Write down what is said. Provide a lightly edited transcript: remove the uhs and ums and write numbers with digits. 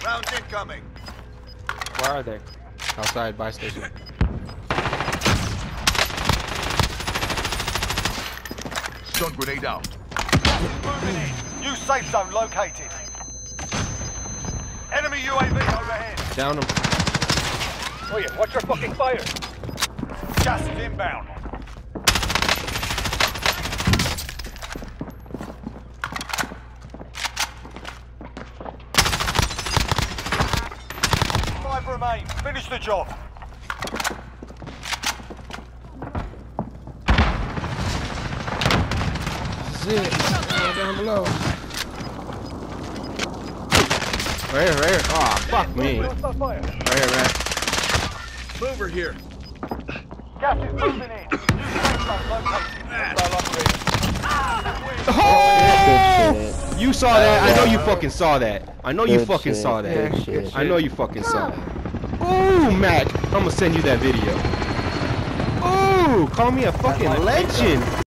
Rounds incoming. Where are they? Outside, buy station. Stun grenade out. Moving in. New safe zone located. Enemy UAV overhead. Down him. Oh yeah, watch your fucking fire. Gas is inbound. Five remain. Finish the job. This is it. Down below. Right here, right here. Oh, fuck me. Right here, man. Mover here. Gas is moving in. New safe zone located. Missile operator. Oh! You saw that? I know you fucking saw that. I know you fucking saw that. I know you fucking saw that. Ooh, Mac. I'm gonna send you that video. Ooh, call me a fucking legend.